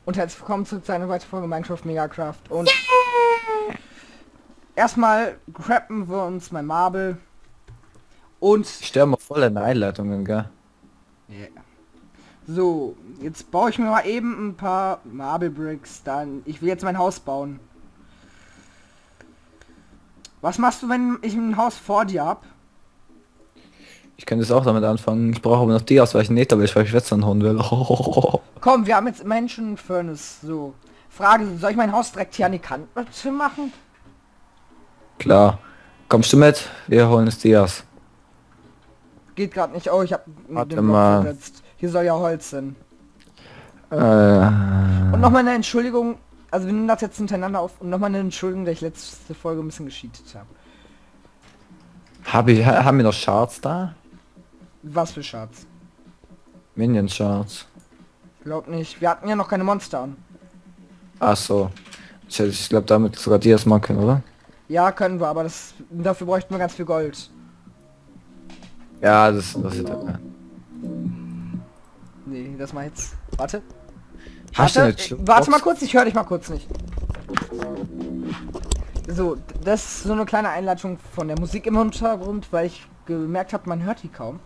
Und herzlich willkommen zurück zu einer weiteren Folge Minecraft Megacraft. Und erstmal crappen wir uns mein Marble. Und Ich sterbe mal voll in Einleitungen, gell? yeah. So, jetzt baue ich mir mal eben ein paar Marble Bricks. Dann, ich will jetzt mein Haus bauen. Was machst du, wenn ich ein Haus vor dir hab? Ich könnte es auch damit anfangen. Ich brauche aber noch die aus, weil ich nicht, aber ich Schwätzern holen will. Komm, wir haben jetzt Menschen ein Furnace. So, Frage, soll ich mein Haus direkt hier an die Kante machen? Klar. Kommst du mit? Wir holen es Dias. Geht gerade nicht. Oh, ich habe Warte den Block mal. versetzt. Hier soll ja Holz hin. Äh, Und nochmal eine Entschuldigung, also wir nehmen das jetzt hintereinander auf und nochmal eine Entschuldigung, dass ich letzte Folge ein bisschen gescheatet habe. haben wir noch Charts da? Was für Schatz? Minion Charts. Glaub nicht. Wir hatten ja noch keine Monster an. Ach so. Ich glaube damit sogar Dias machen können, oder? Ja, können wir, aber dafür bräuchten wir ganz viel Gold. Ja, das ist Nee, das mal jetzt. Warte. Hast du Warte, nicht warte mal kurz, ich höre dich mal kurz nicht. So, das ist so eine kleine Einleitung von der Musik im Hintergrund, weil ich gemerkt habe, man hört die kaum.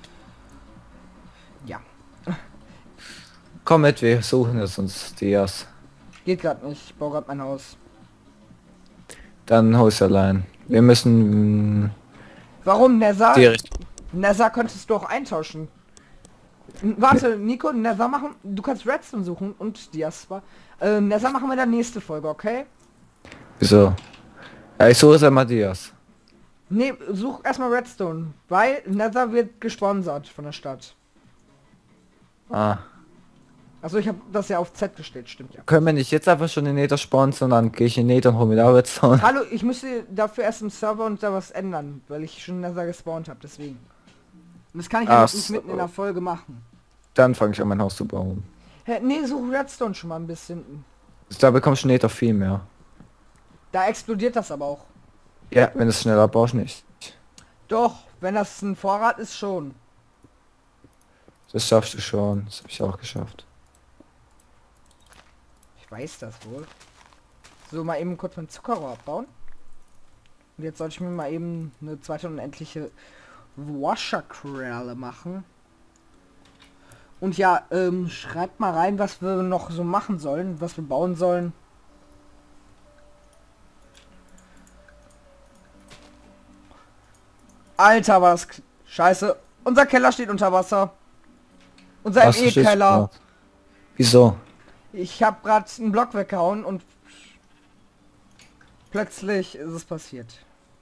Ja, Komm mit, wir suchen jetzt uns Dias. geht gerade nicht. Ich baue gerade mein Haus. Dann holst du allein. Wir müssen Warum, Nether? die Richtung. Nether könntest du auch eintauschen. Warte, Nico, Nether machen. Du kannst Redstone suchen und Diaspa. Nether machen wir in der nächste Folge, okay? Wieso? Ja, ich suche jetzt einmal Dias. Nee, such erstmal Redstone, weil Nether wird gesponsert von der Stadt. Ah. Also ich habe das ja auf Z gestellt, stimmt ja. Können wir nicht jetzt einfach schon den Nether sponsern, dann gehe ich in Nether und hol mir da Redstone. Hallo, ich müsste dafür erst im Server und da was ändern, weil ich schon Nether gespawnt habe, deswegen. Und das kann ich ja noch nicht so. mitten in der Folge machen. Dann fange ich an mein Haus zu bauen. Hä, nee, such Redstone schon mal ein bisschen. Da bekommst du Nether viel mehr. Da explodiert das aber auch. Ja, wenn du es schneller baust, nicht. Doch, wenn das ein Vorrat ist, schon. Das schaffst du schon. Das habe ich auch geschafft. Ich weiß das wohl. So, mal eben kurz mein Zuckerrohr abbauen. Und jetzt sollte ich mir mal eben eine zweite unendliche Washerkralle machen. Und ja, schreibt mal rein, was wir noch so machen sollen, was wir bauen sollen. Alter, was scheiße. Unser Keller steht unter Wasser. Unser Hast du Schiff ME-Keller. gemacht? Wieso? Ich habe gerade einen Block weggehauen und plötzlich ist es passiert.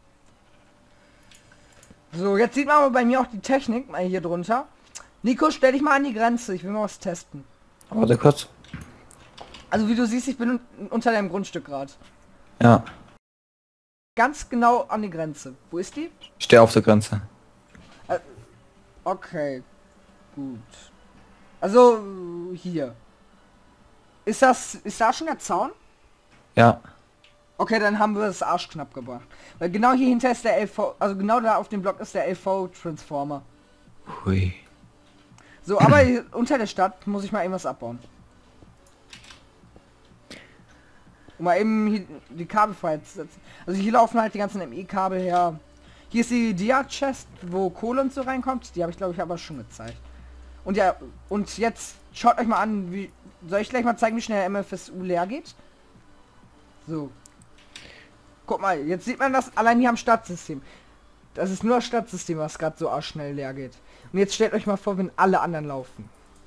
So, jetzt sieht man aber bei mir auch die Technik mal hier drunter. Nico, stell dich mal an die Grenze. Ich will mal was testen. Warte kurz. Also wie du siehst, ich bin unter deinem Grundstück gerade. Ja. Ganz genau an die Grenze. Wo ist die? Ich stehe auf der Grenze. Okay. Gut. Also hier. Ist da schon der Zaun? Ja. Okay, dann haben wir das arschknapp gebracht. Weil genau hier hinter ist der LV, also genau da auf dem Block ist der LV-Transformer. Hui. So, aber hier unter der Stadt muss ich mal eben was abbauen. Um mal eben hier die Kabel freizusetzen. Also hier laufen halt die ganzen ME-Kabel her. Hier ist die Dia-Chest, wo Kohle und so reinkommt. Die habe ich glaube ich aber schon gezeigt. Und ja, und jetzt schaut euch mal an, wie... Soll ich gleich mal zeigen, wie schnell der MFSU leer geht? So. Guck mal, jetzt sieht man das allein hier am Stadtsystem. Das ist nur das Stadtsystem, was gerade so arschschnell leer geht. Und jetzt stellt euch mal vor, wenn alle anderen laufen.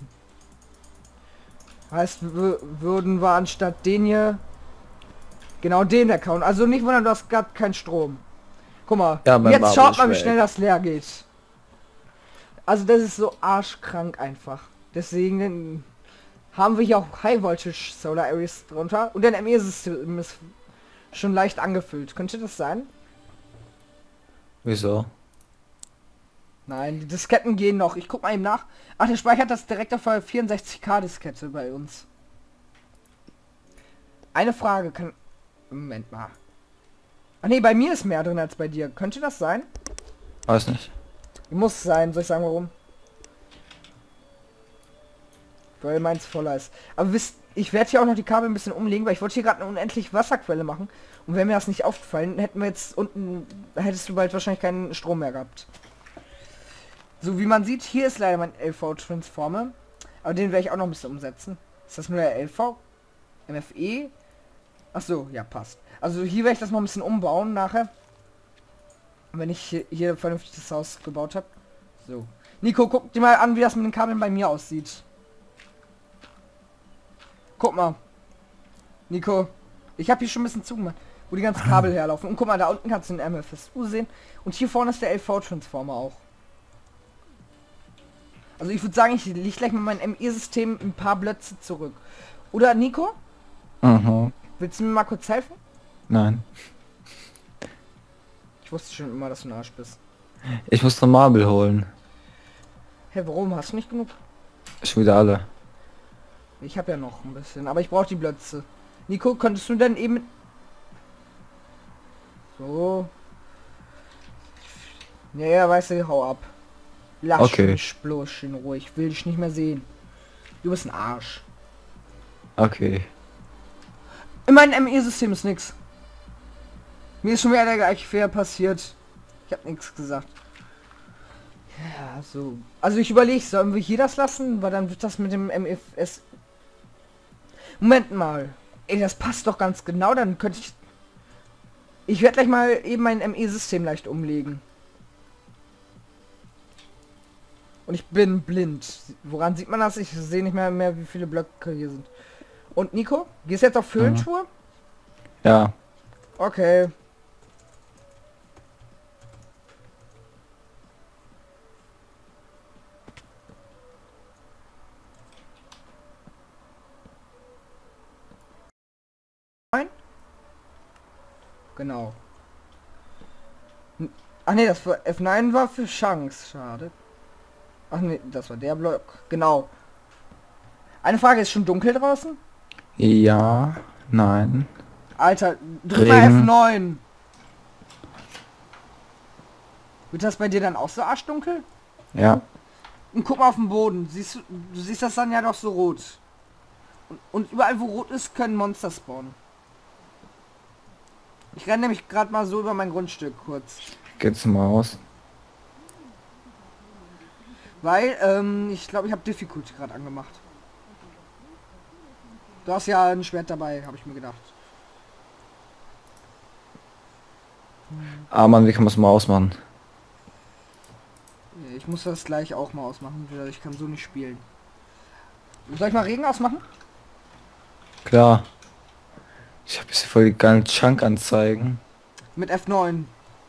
Heißt, würden wir anstatt den hier genau den Account. Also nicht wundern, du hast gerade keinen Strom. Guck mal, Ja, mein jetzt Marble schaut ist mal, wie weg. schnell das leer geht. Also das ist so arschkrank einfach. Deswegen haben wir hier auch High Voltage Solar Arrays drunter. Und der ME-System ist schon leicht angefüllt. Könnte das sein? Wieso? Nein, die Disketten gehen noch. Ich guck mal eben nach. Ach, der speichert das direkt auf der 64K Diskette bei uns. Eine Frage kann... Moment mal. Ach nee, bei mir ist mehr drin als bei dir. Könnte das sein? Weiß nicht. Muss sein. Soll ich sagen, warum? Weil meins voller ist. Aber wisst... ich werde hier auch noch die Kabel ein bisschen umlegen, weil ich wollte hier gerade eine unendliche Wasserquelle machen. Und wenn mir das nicht aufgefallen, hätten wir jetzt unten, hättest du bald wahrscheinlich keinen Strom mehr gehabt. So wie man sieht, hier ist leider mein LV-Transformer. Aber den werde ich auch noch ein bisschen umsetzen. Ist das nur der LV? MFE? Ach so, ja, passt. Also hier werde ich das noch ein bisschen umbauen nachher. Wenn ich hier vernünftig das Haus gebaut habe. So. Nico, guck dir mal an, wie das mit den Kabeln bei mir aussieht. Guck mal. Nico. Ich habe hier schon ein bisschen zugemacht, wo die ganzen Kabel herlaufen. Und guck mal, da unten kannst du den MFSU sehen. Und hier vorne ist der LV-Transformer auch. Also ich würde sagen, ich lege gleich mit meinem ME-System ein paar Blöcke zurück. Oder Nico? Mhm. Willst du mir mal kurz helfen? Nein. Ich wusste schon immer, dass du ein Arsch bist. Ich muss noch Marble holen. Hä, warum? Hast du nicht genug? Schon wieder alle. Ich habe ja noch ein bisschen, aber ich brauche die Blöcke. Nico, könntest du denn eben... So. Ja, weißt du, hau ab. Lass Okay. mich bloß in Ruhe. Ich will dich nicht mehr sehen. Du bist ein Arsch. Okay. In meinem ME-System ist nix. Mir ist schon wieder der gleiche Fehler passiert. Ich habe nichts gesagt. Ja, so. Also ich überlege, sollen wir hier das lassen? Weil dann wird das mit dem MFS... Moment mal. Ey, das passt doch ganz genau. Dann könnte ich... Ich werde gleich mal eben mein ME-System leicht umlegen. Und ich bin blind. Woran sieht man das? Ich sehe nicht mehr, wie viele Blöcke hier sind. Und Nico? Gehst du jetzt auf Höhenspur? Ja. Okay. Genau. Ach nee, das war F9 war für Chance. Schade. Ach nee, das war der Block. Genau. Eine Frage, ist schon dunkel draußen? Ja. Nein. Alter, drück mal Regen. F9. Wird das bei dir dann auch so arschdunkel? Ja. Und guck mal auf den Boden. Du siehst das dann ja doch so rot. Und überall wo rot ist, können Monster spawnen. Ich renne nämlich gerade mal so über mein Grundstück kurz. Geht's mal raus. Weil, ich glaube, ich habe Difficulty gerade angemacht. Du hast ja ein Schwert dabei, habe ich mir gedacht. Ah Mann, wie kann man es mal ausmachen? Ich muss das gleich auch mal ausmachen, weil ich kann so nicht spielen. Soll ich mal Regen ausmachen? Klar. Ich habe jetzt voll die geilen Chunk-Anzeigen. Mit F9.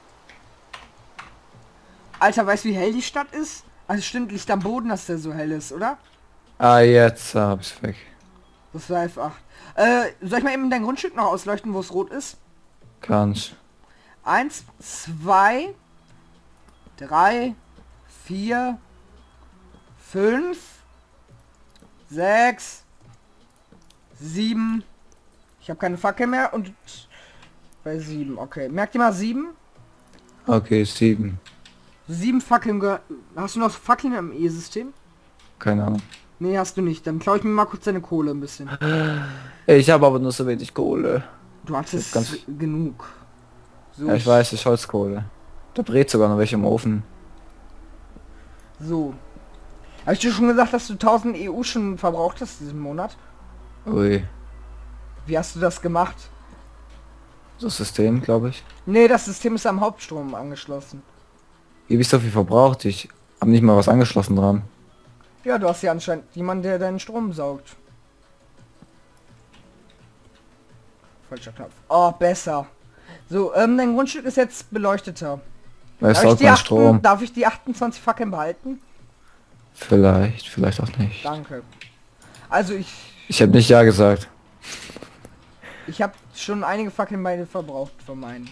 Alter, weißt du, wie hell die Stadt ist? Also stimmt, liegt am Boden, dass der so hell ist, oder? Ah, jetzt hab ich's weg. Das war F8. Soll ich mal eben dein Grundstück noch ausleuchten, wo es rot ist? Kannst. 1, 2, 3, 4, 5, 6, 7. Ich habe keine Fackel mehr und bei 7. Okay, merkt ihr mal 7? Okay, 7. 7 Fackeln. Hast du noch Fackeln im E-System? Keine Ahnung. Nee, hast du nicht. Dann klaue ich mir mal kurz deine Kohle ein bisschen. Ich habe aber nur so wenig Kohle. Du hattest ganz genug. So, Ja, ich weiß, ich Holzkohle. Da brät sogar noch welche im Ofen. So. Habe ich dir schon gesagt, dass du 1000 EU schon verbraucht hast diesen Monat? Ui. Wie hast du das gemacht? Das System, glaube ich. Nee, das System ist am Hauptstrom angeschlossen. Hier hab ich so viel verbraucht. Ich habe nicht mal was angeschlossen dran. Ja, du hast ja anscheinend jemanden, der deinen Strom saugt. Falscher Knopf. Oh, besser. So, dein Grundstück ist jetzt beleuchteter. Weil es saugt mein Strom. Darf ich die 28 Fackeln behalten? Vielleicht, vielleicht auch nicht. Danke. Also Ich habe nicht ja gesagt. ich habe schon einige Fackeln beide verbraucht von meinen.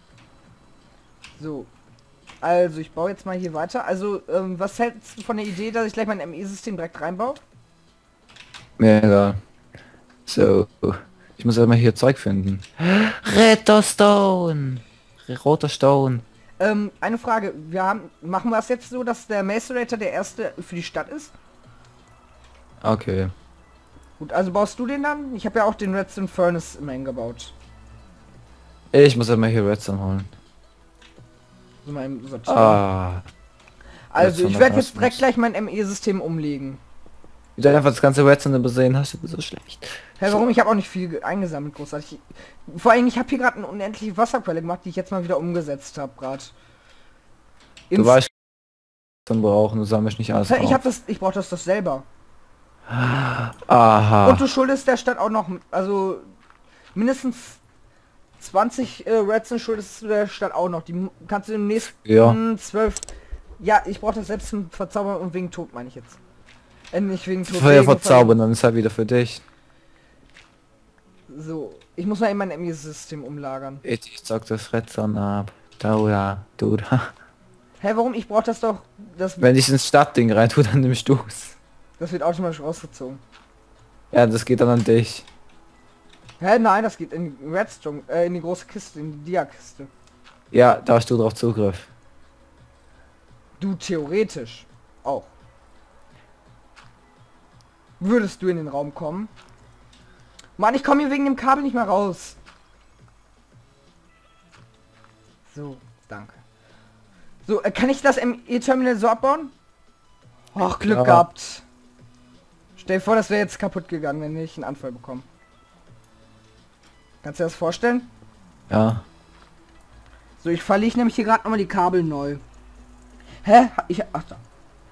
So. Also ich baue jetzt mal hier weiter. Also was hältst du von der Idee, dass ich gleich mein ME-System direkt reinbaue? Mir egal. So. Ich muss erstmal hier Zeug finden. Redstone. Roter Stone. Eine Frage. Machen wir es jetzt so, dass der Macerator der erste für die Stadt ist? Okay. Gut, also baust du den dann? Ich habe ja auch den Redstone Furnace immer eingebaut. Ich muss immer hier Redstone holen. So mal im Sortieren. Ah. Also ich Redstone werde jetzt direkt Cosmos. gleich mein ME-System umlegen. Wie du einfach das ganze Redstone übersehen hast, du bist so schlecht. Hä, warum? Ich habe auch nicht viel eingesammelt, großartig. Vor allem, ich habe hier gerade eine unendliche Wasserquelle gemacht, die ich jetzt mal wieder umgesetzt habe, gerade. Du weißt, dann brauchen, du sammelst nicht alles Ich habe drauf. das, ich brauche das doch selber. Aha. Und du schuldest der Stadt auch noch, also mindestens 20 Redstone schuldest du der Stadt auch noch. Die kannst du im nächsten Ja. 12. Ja, ich brauche das selbst zum Verzaubern und wegen Tod meine ich jetzt. Nicht wegen Tod. Feuer wegen verzaubern, dann ist halt wieder für dich. So, ich muss mal in mein ME-System umlagern. Ich sag das Redstone ab. Da ja, du da. Hä, warum? Ich brauche das doch. Wenn ich ins Stadtding rein tue, dann nimmst du's. Das wird automatisch rausgezogen. Ja, das geht dann an dich. Hä, nein, das geht in Redstone, in die große Kiste, in die Dia-Kiste. Ja, da hast du drauf Zugriff. Du theoretisch auch. Würdest du in den Raum kommen? Mann, ich komme hier wegen dem Kabel nicht mehr raus. So, danke. So, kann ich das ME-Terminal so abbauen? Och, Glück Ja. gehabt. Stell dir vor, das wäre jetzt kaputt gegangen, wenn ich einen Anfall bekomme. Kannst du dir das vorstellen? Ja. So, ich verlege nämlich hier gerade nochmal die Kabel neu. Hä? Ach da.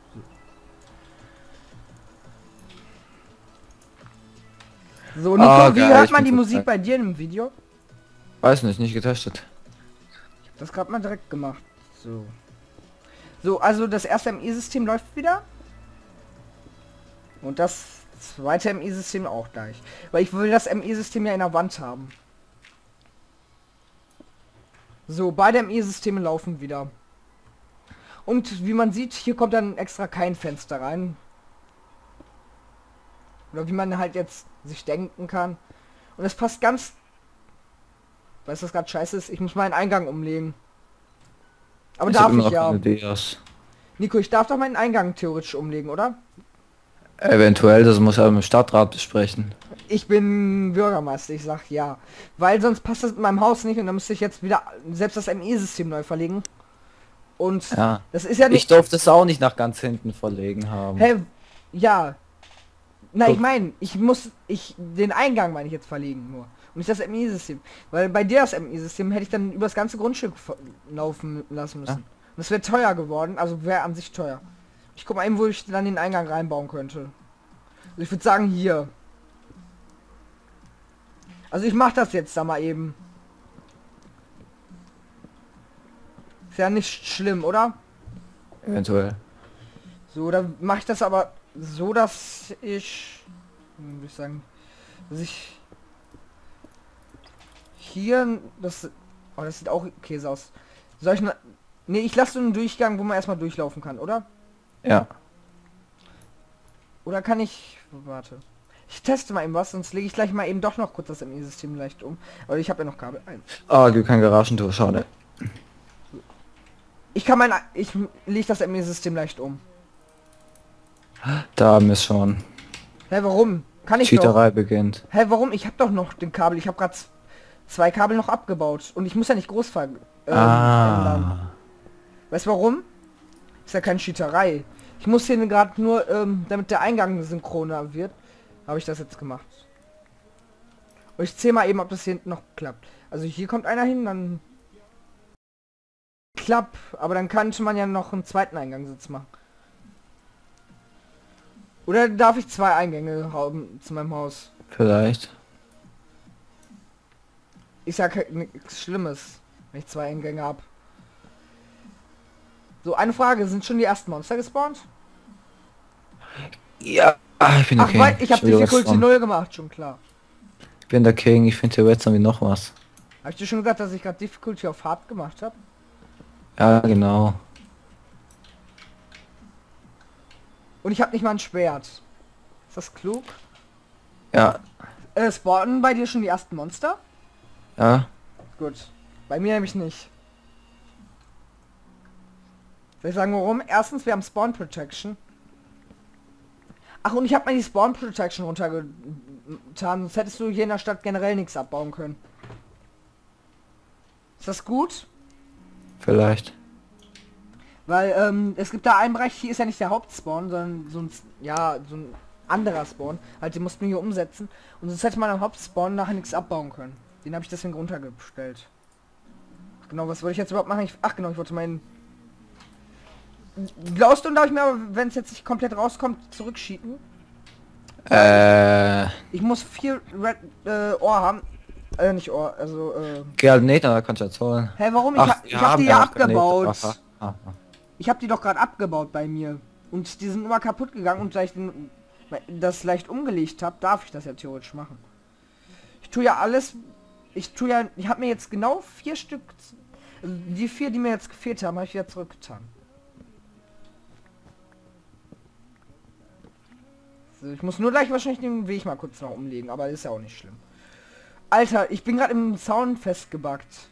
So, Nico, Ah, wie geil, hört ich man bin die so Musik krank. bei dir im Video? Weiß nicht getestet. Ich hab das gerade mal direkt gemacht. So. So, also das erste MI-System läuft wieder. Und das zweite MI-System auch gleich. Weil ich will das MI-System ja in der Wand haben. So, beide MI-Systeme laufen wieder. Und wie man sieht, hier kommt dann extra kein Fenster rein. Oder wie man halt jetzt sich denken kann. Und es passt ganz... Weißt du, was gerade scheiße ist? Ich muss meinen Eingang umlegen. Aber Ich hab darf immer ich noch ja. keine Dias. Nico, ich darf doch meinen Eingang theoretisch umlegen, oder? Eventuell, das muss er mit dem Stadtrat besprechen. Ich bin Bürgermeister, ich sag ja. Weil sonst passt das in meinem Haus nicht und dann müsste ich jetzt wieder selbst das ME-System neu verlegen. Und Ja. das ist ja Ich nicht... durfte es auch nicht nach ganz hinten verlegen haben. Hä? Ja. Na, Guck. ich meine, den Eingang meine ich jetzt verlegen nur. Und nicht das MI-System. Weil bei dir das MI-System hätte ich dann über das ganze Grundstück laufen lassen müssen. Ja. Und das wäre teuer geworden, also wäre an sich teuer. Ich guck mal eben, wo ich dann den Eingang reinbauen könnte. Also ich würde sagen hier. Also ich mache das jetzt da mal eben. Ist ja nicht schlimm, oder? Eventuell. So, dann mache ich das aber so, dass ich... Würde ich sagen... Dass ich... Hier... Das... Oh, das sieht auch Käse aus. Soll ich... Ne, ich lasse so einen Durchgang, wo man erstmal durchlaufen kann, oder? Ja. Oder kann ich... Warte. Ich teste mal eben was, sonst lege ich gleich mal eben doch noch kurz das ME-System leicht um. Aber ich habe ja noch Kabel ein. Ah, gibt kein Garagentor, schade. Ich kann mein... Ich lege das ME-System leicht um. Da haben wir es schon. Hä, warum? Kann ich doch. Cheaterei beginnt. Hä, warum? Ich habe doch noch den Kabel. Ich habe gerade zwei Kabel noch abgebaut. Und ich muss ja nicht groß ändern. Ah. Weißt du warum? Ist ja keine Cheaterei. Ich muss hier gerade nur, damit der Eingang synchroner wird, habe ich das jetzt gemacht. Und ich zähle mal eben, ob das hier hinten noch klappt. Also hier kommt einer hin, dann... Klappt. Aber dann könnte man ja noch einen zweiten Eingangssitz machen. Oder darf ich zwei Eingänge haben zu meinem Haus? Vielleicht. Ist ja nichts Schlimmes, wenn ich zwei Eingänge habe. So, eine Frage, sind schon die ersten Monster gespawnt? Ja. Ah, ich bin der Ach, King. weil ich habe will was Difficulty von. 0 gemacht, schon klar. Ich bin der King, ich finde hier Redstone wie noch was. Habe ich dir schon gesagt, dass ich gerade Difficulty auf Hard gemacht habe? Ja, genau. Und ich habe nicht mal ein Schwert. Ist das klug? Ja. Spawnen bei dir schon die ersten Monster? Ja. Gut. Bei mir nämlich nicht. Soll ich sagen warum? Erstens, wir haben Spawn Protection. Ach, und ich habe mal die Spawn Protection runtergetan, sonst hättest du hier in der Stadt generell nichts abbauen können. Ist das gut? Vielleicht. Weil es gibt da einen Bereich, hier ist ja nicht der Hauptspawn, sondern so ein, ja, so ein anderer Spawn. Halt, den mussten wir hier umsetzen. Und sonst hätte man am Hauptspawn nachher nichts abbauen können. Den habe ich deswegen runtergestellt. Genau, was wollte ich jetzt überhaupt machen? Ach genau, ich wollte meinen... Glowstone darf ich mir aber, wenn es jetzt nicht komplett rauskommt, zurückschieben. Ich muss 4 Red Ohr haben. Nicht Ohr, also Geh nicht, da kannst du jetzt holen. Hä, warum? Ach, Ich hab die ja abgebaut. Aha. Ich habe die doch gerade abgebaut bei mir. Und die sind immer kaputt gegangen und da ich das leicht umgelegt habe, darf ich das ja theoretisch machen. Ich tue ja alles... Ich habe mir jetzt genau 4 Stück... Die 4, die mir jetzt gefehlt haben, habe ich wieder zurückgetan. So, ich muss nur gleich wahrscheinlich den Weg mal kurz noch umlegen, aber ist ja auch nicht schlimm. Alter, ich bin gerade im Zaun festgebackt.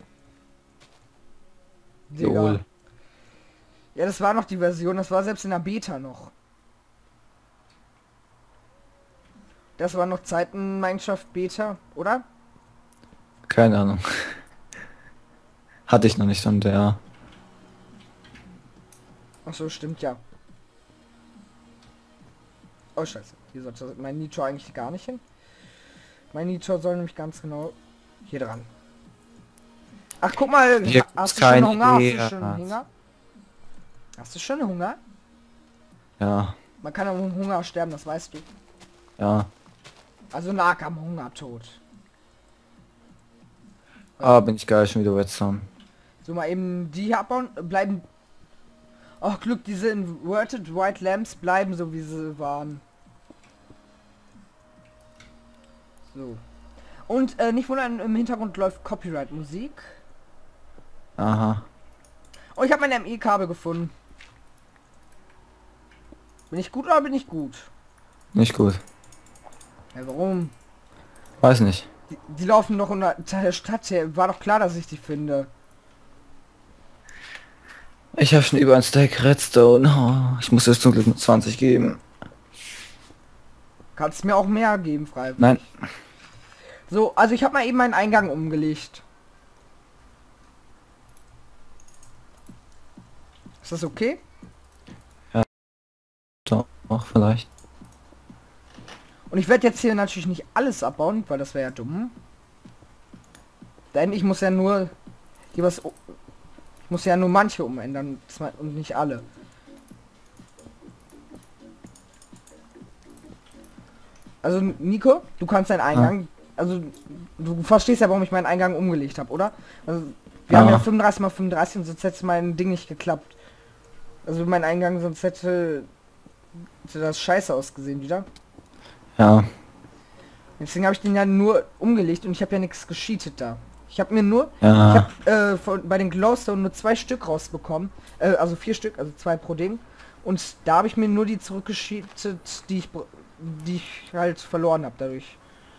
Digga. Ja, das war noch die Version, das war selbst in der Beta noch. Das war noch Zeiten Minecraft Beta, oder? Keine Ahnung. Hatte ich noch nicht und ja. Ach so, stimmt ja. Oh scheiße, hier sollte mein Nitro eigentlich gar nicht hin. Mein Nitro soll nämlich ganz genau hier dran. Ach guck mal, Hier hast du schon Hunger? Hast du Ja. schon Hunger? Hast du schon Hunger? Ja. Man kann am Hunger sterben, das weißt du. Ja. Also lag am Hungertod. Ah, bin ich geil schon wieder Redstone. So mal eben die hier abbauen, bleiben... Ach Glück, diese Inverted White Lamps bleiben so wie sie waren. So. Und nicht wundern, im Hintergrund läuft Copyright Musik. Aha. Oh, ich habe mein ME-Kabel gefunden. Bin ich gut oder bin ich gut? Nicht gut. Ja, warum? Weiß nicht. Die laufen noch in der Stadt her. War doch klar, dass ich die finde. Ich habe schon über ein Stack Redstone. Oh, ich muss jetzt zum Glück nur 20 geben. Kannst mir auch mehr geben, frei. Nein. So, also ich habe mal eben meinen Eingang umgelegt. Ist das okay? Doch, vielleicht. Und ich werde jetzt hier natürlich nicht alles abbauen, weil das wäre ja dumm. Denn ich muss ja nur hier was... Ich muss ja nur manche umändern und nicht alle. Also Nico, du kannst deinen Eingang... Also du verstehst ja, warum ich meinen Eingang umgelegt habe, oder? Also, wir haben ja 35 mal 35 und sonst hätte mein Ding nicht geklappt. Also mein Eingang, sonst hätte das scheiße ausgesehen wieder. Ja. Deswegen habe ich den ja nur umgelegt und ich habe ja nichts gescheatet da. Ich habe mir nur, Ja. ich habe bei den Glowstone nur 2 Stück rausbekommen, also 4 Stück, also 2 pro Ding. Und da habe ich mir nur die zurückgescheatet, die ich halt verloren habe dadurch.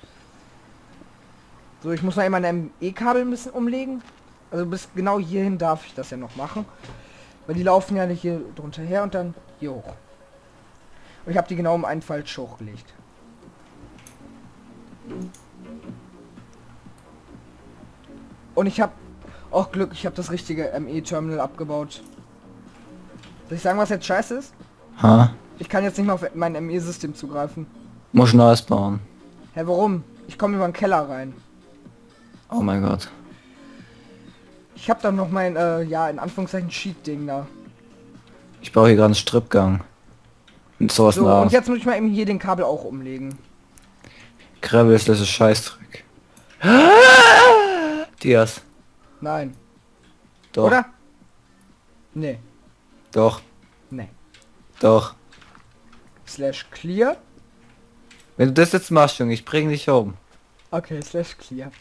So, ich muss mal eben mein ME-Kabel ein bisschen umlegen. Also bis genau hierhin darf ich das ja noch machen. Weil die laufen ja nicht hier drunter her und dann hier hoch. Und ich habe die genau um einen Falsch hochgelegt. Und ich habe auch Glück, ich habe das richtige ME-Terminal abgebaut. Soll ich sagen, was jetzt scheiße ist? Ha? Ich kann jetzt nicht mal auf mein ME-System zugreifen. Muss neues bauen. Hä, warum? Ich komme über den Keller rein. Oh mein Gott. Ich habe dann noch mein, ja, in Anführungszeichen Cheat-Ding da. Ich baue hier gerade einen Stripgang. Und sowas So, nach. und jetzt muss ich mal eben hier den Kabel auch umlegen. Gravel ist das Scheißdreck. Dias. Nein. Doch. Oder? Nee. Doch. Nee. Doch. Slash clear. Wenn du das jetzt machst, Junge, ich bring dich um. Okay, slash clear.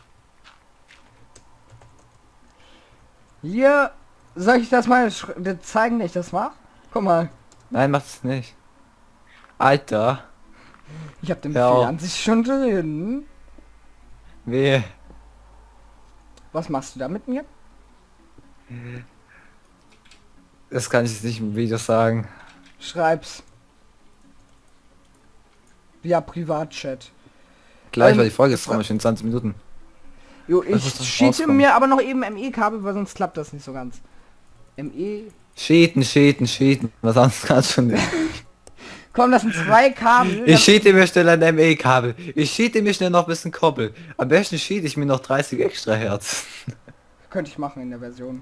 Hier, soll ich das mal zeigen, wie ich das mache? Guck mal, Nein, mach es nicht. Alter. ich habe den Hör Befehl auf. an sich schon drin. Wehe. Was machst du da mit mir? Das kann ich jetzt nicht im Video sagen. Schreib's. via Privatchat. Gleich, weil die Folge ist rum, ich in 20 Minuten. Jo, Das muss ich doch schiete rauskommen. mir aber noch eben ME-Kabel, weil sonst klappt das nicht so ganz. ME... Cheaten. Was anderes kannst du nicht. Komm, das sind 2 Kabel. Ich cheate mir schnell ein ME-Kabel. Ich cheate mir schnell noch ein bisschen Koppel. Am besten cheate ich mir noch 30 extra Herz. Könnte ich machen in der Version.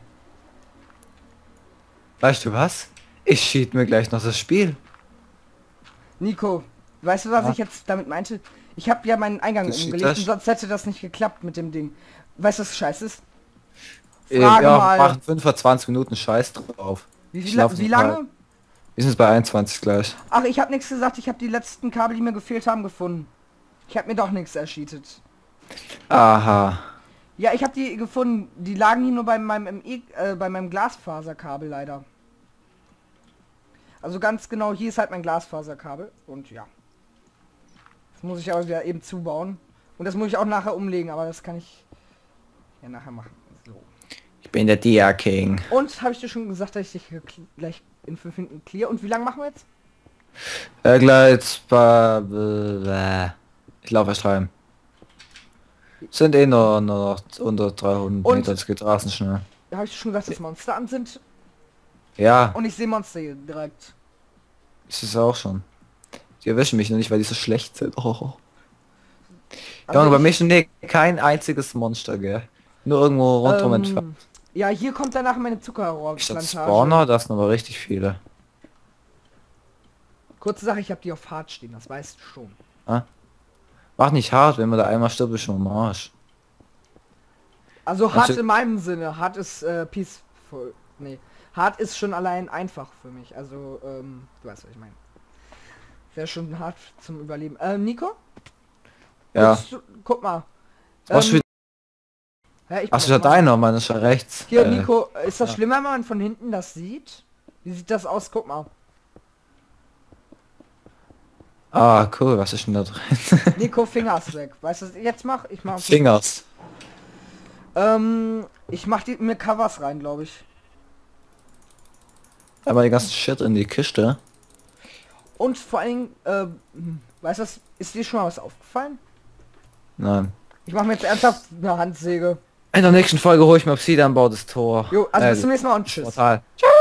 Weißt du was? Ich cheat mir gleich noch das Spiel. Nico, weißt du, was Ja. ich jetzt damit meinte? Ich habe ja meinen Eingang Das umgelegt das- und sonst hätte das nicht geklappt mit dem Ding. Weißt du, was scheiße ist? Frage Ja, mal. machen 25 Minuten Scheiß drauf. Ich lauf Wie nicht lange? mal. Wir sind jetzt bei 21 gleich. Ach, ich habe nichts gesagt. Ich habe die letzten Kabel, die mir gefehlt haben, gefunden. Ich habe mir doch nichts erschietet. Aha. Ja, ich habe die gefunden. Die lagen hier nur bei meinem bei meinem Glasfaserkabel leider. Also ganz genau, hier ist halt mein Glasfaserkabel und ja. Das muss ich aber wieder eben zubauen. Und das muss ich auch nachher umlegen, aber das kann ich ja nachher machen. So. Ich bin der Dia King. Und habe ich dir schon gesagt, dass ich dich gleich in 5 Minuten clear. Und wie lange machen wir jetzt? Gleich bei... Ich laufe erst heim. Sind eh nur noch unter 300 Und- Meter, das geht rasend schnell. Da habe ich schon gesagt, dass Monster an sind. Ja, Und ich sehe Monster hier direkt. ist es auch schon. Die erwischen mich nur nicht, weil die so schlecht sind. Oh. Also Junge, bei ich- mir schon nee, kein einziges Monster, gell? Nur irgendwo rundherum entfernt. Ja, hier kommt danach meine Statt Zuckerrohrplantage. Spawner, das sind aber richtig viele. Kurze Sache, ich habe die auf hart stehen, das weißt du schon. Mach nicht hart, wenn man da einmal stirbt, ist schon am Arsch. Also hart Also- in meinem Sinne, hart ist peaceful. Nee, hart ist schon allein einfach für mich. Also, du weißt, was ich meine. Wäre schon hart zum Überleben. Nico? Ja. Guck mal. Was für... Ja, ich Achso, mach ja mal. deiner, Mann, ist ja rechts. Hier, Nico, ist das ja. schlimm, wenn man von hinten das sieht? Wie sieht das aus? Guck mal. Ah, cool, was ist denn da drin? Nico, Fingers weg. Weißt du, was ich jetzt mach? Ich mach... Fingers. Ich mach mir Covers rein, glaube ich. Einmal die ganzen Shit in die Kiste. Und vor allen Dingen, weißt du, ist dir schon mal was aufgefallen? Nein. Ich mache mir jetzt ernsthaft eine Handsäge. In der nächsten Folge hole ich mir Obsidian, baue das Tor. Jo, also bis zum nächsten Mal und tschüss. Total. Tschüss.